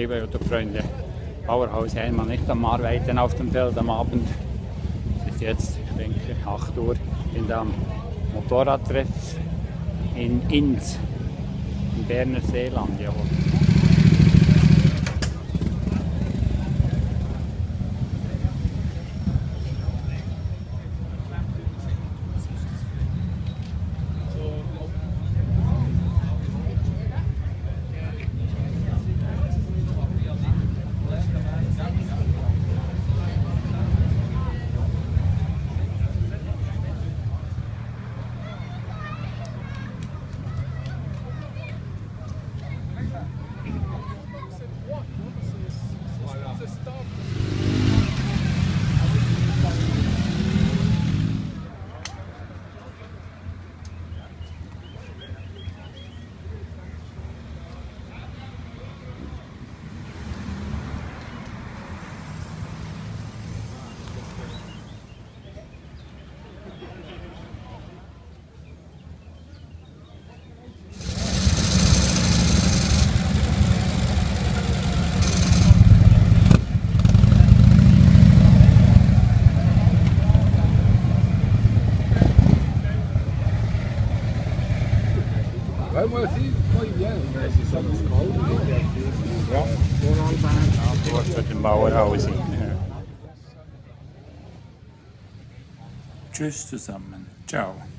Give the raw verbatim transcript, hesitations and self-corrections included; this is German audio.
liebe YouTube-Freunde, Bauerhaus Heimann nicht am Arbeiten auf dem Feld am Abend. Es ist jetzt, ich denke, acht Uhr. Ich bin da am Motorradtreff in Inz, im Berner Seeland. Jawohl. Ouais, moi aussi, moi il vient, mais c'est ça qui se colle. Ja, so langsam. Dort wird im Bauerhaus. Tschüss zusammen. Ciao.